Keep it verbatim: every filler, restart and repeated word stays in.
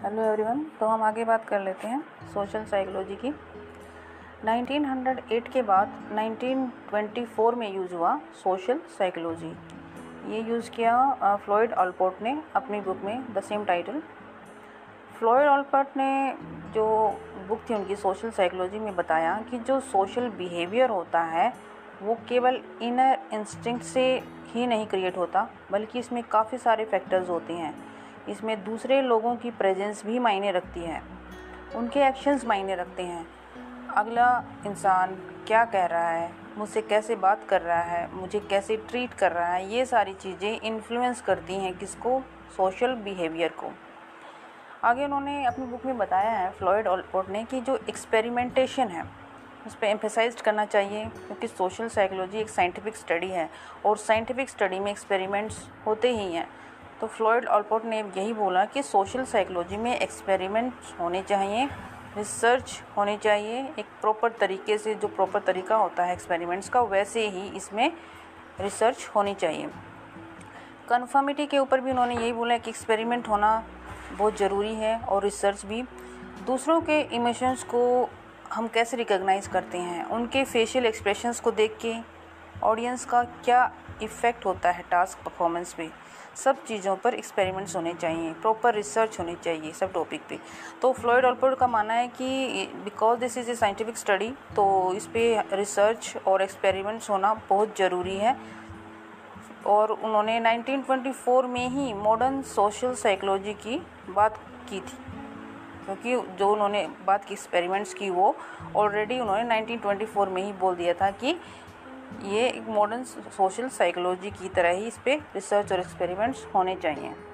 Hello everyone. तो हम आगे बात कर लेते हैं सोशल साइकोलॉजी की। नाइनटीन हंड्रेड एट के बाद नाइनटीन ट्वेंटी फोर में यूज़ हुआ सोशल साइकोलॉजी। ये यूज़ किया फ्लॉयड ऑलपोर्ट ने अपनी बुक में the same title. Floyd Allport ने जो बुक थी उनकी सोशल साइकोलॉजी में बताया कि जो सोशल बिहेवियर होता है वो केवल इनर इंस्टिंक्ट से ही नहीं क्रिएट होता, बल्कि इसमें काफ़ी सारे फैक्टर्स होते हैं। इसमें दूसरे लोगों की प्रेजेंस भी मायने रखती है, उनके एक्शंस मायने रखते हैं। अगला इंसान क्या कह रहा है, मुझसे कैसे बात कर रहा है, मुझे कैसे ट्रीट कर रहा है, ये सारी चीज़ें इन्फ्लुएंस करती हैं किसको, सोशल बिहेवियर को। आगे उन्होंने अपनी बुक में बताया है फ्लॉयड ऑलपोर्ट ने कि जो एक्सपेरिमेंटेशन है उस पर एम्फेसाइज करना चाहिए, क्योंकि सोशल साइकोलॉजी एक साइंटिफिक स्टडी है और साइंटिफिक स्टडी में एक्सपेरिमेंट्स होते ही हैं। तो फ्लॉयड ऑलपोर्ट ने यही बोला कि सोशल साइकोलॉजी में एक्सपेरिमेंट्स होने चाहिए, रिसर्च होनी चाहिए एक प्रॉपर तरीके से। जो प्रॉपर तरीका होता है एक्सपेरिमेंट्स का, वैसे ही इसमें रिसर्च होनी चाहिए। कन्फर्मिटी के ऊपर भी उन्होंने यही बोला कि एक्सपेरिमेंट होना बहुत ज़रूरी है और रिसर्च भी। दूसरों के इमोशंस को हम कैसे रिकॉग्नाइज करते हैं, उनके फेशियल एक्सप्रेशंस को देख के ऑडियंस का क्या इफ़ेक्ट होता है टास्क परफॉर्मेंस पे, सब चीज़ों पर एक्सपेरिमेंट्स होने चाहिए, प्रॉपर रिसर्च होनी चाहिए सब टॉपिक पे। तो फ्लॉयड ऑलपोर्ट का मानना है कि because this is a scientific study, तो इस पर रिसर्च और एक्सपेरिमेंट्स होना बहुत ज़रूरी है। और उन्होंने नाइनटीन ट्वेंटी फोर में ही मॉडर्न सोशल साइकोलॉजी की बात की थी, क्योंकि जो उन्होंने बात की एक्सपेरिमेंट्स की वो ऑलरेडी उन्होंने नाइनटीन ट्वेंटी फोर में ही बोल दिया था कि ये एक मॉडर्न सोशल साइकोलॉजी की तरह ही इस पर रिसर्च और एक्सपेरिमेंट्स होने चाहिए।